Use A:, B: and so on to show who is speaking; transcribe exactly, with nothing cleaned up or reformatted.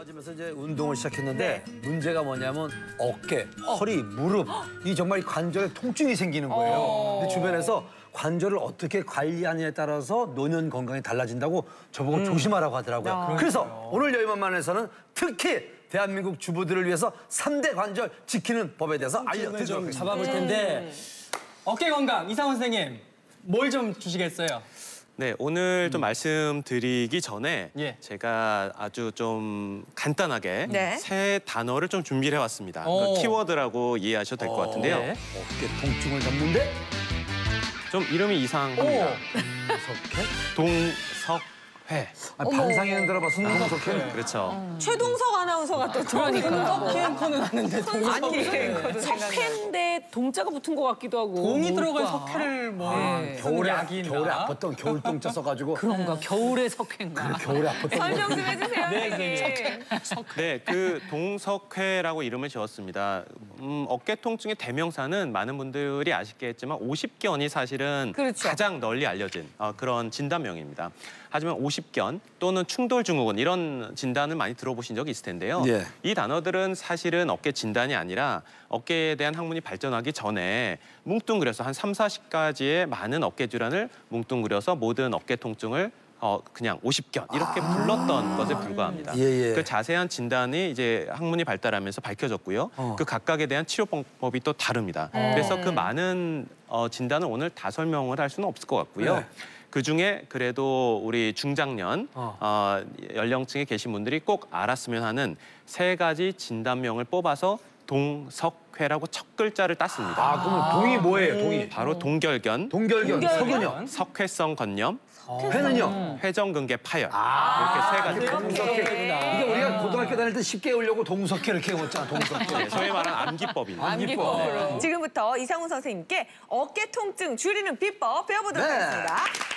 A: 좋아지면서 이제 운동을 시작했는데 네. 문제가 뭐냐면 어깨, 허리, 무릎 이 정말 관절에 통증이 생기는 거예요. 어. 근데 주변에서 관절을 어떻게 관리하느냐에 따라서 노년 건강이 달라진다고 저보고 음. 조심하라고 하더라고요. 아. 그래서 오늘 여의만만에서는 특히 대한민국 주부들을 위해서 삼 대 관절 지키는 법에 대해서 알려드리도록 하겠습니다.
B: 잡아볼 텐데 어깨 건강 이상훈 선생님 뭘 좀 주시겠어요?
C: 네, 오늘 좀 음. 말씀드리기 전에
B: 예.
C: 제가 아주 좀 간단하게
D: 네.
C: 새 단어를 좀 준비를 해왔습니다. 그 키워드라고 이해하셔도 될 것 같은데요.
B: 네.
A: 어깨 통증을 잡는데
C: 좀 이름이 이상합니다. 동석회.
A: 아니, 반상에는 들어봤어, 동석회.
C: 그렇죠.
D: 음. 최동석 아나운서가 또
B: 그러니까. 동석회 앵커는 하는데
D: 동석회. 석회인데 동자가 붙은 것 같기도 하고.
B: 동이 들어간 석회를 뭐
A: 아,
B: 네.
A: 겨울에,
B: 약이나.
A: 겨울에 아팠던 겨울 동자 써가지고.
E: 그런가 겨울의 석회인가.
A: 그래, 겨울에 아팠던
D: 설명 좀 해주세요.
B: 네,
D: 네,
C: 네, 그 동석회라고 이름을 지었습니다. 음, 어깨 통증의 대명사는 많은 분들이 아시겠지만 오십견이 사실은
D: 그렇죠.
C: 가장 널리 알려진 어, 그런 진단명입니다. 하지만 오십견 또는 충돌증후군 이런 진단을 많이 들어보신 적이 있을 텐데요.
A: 예.
C: 이 단어들은 사실은 어깨 진단이 아니라 어깨에 대한 학문이 발전하기 전에 뭉뚱그려서 한 삼사십 가지의 많은 어깨 질환을 뭉뚱그려서 모든 어깨 통증을 어 그냥 오십견 이렇게 아 불렀던 것에 불과합니다.
A: 예, 예.
C: 그 자세한 진단이 이제 학문이 발달하면서 밝혀졌고요. 어. 그 각각에 대한 치료 방법이 또 다릅니다. 음. 그래서 그 많은 어, 진단을 오늘 다 설명을 할 수는 없을 것 같고요. 네. 그중에 그래도 우리 중장년 어. 어, 연령층에 계신 분들이 꼭 알았으면 하는 세 가지 진단명을 뽑아서 동석회라고 첫 글자를 땄습니다.
A: 아, 그러면 동이 뭐예요, 동이?
C: 바로 동결견,
A: 동결견,
D: 동결견?
A: 석은요?
C: 석회성 건염,
A: 회는요?
C: 회전근개 파열
A: 아
C: 이렇게 세 가지.
A: 동석회. 이게 우리가 고등학교 다닐 때 쉽게 외우려고 동석회 이렇게 외웠잖아, 동석회.
C: 네, 소위 말하는 암기법입니다.
D: 암기법.
A: 암기법.
D: 지금부터 이상훈 선생님께 어깨 통증 줄이는 비법 배워보도록
A: 네.
D: 하겠습니다.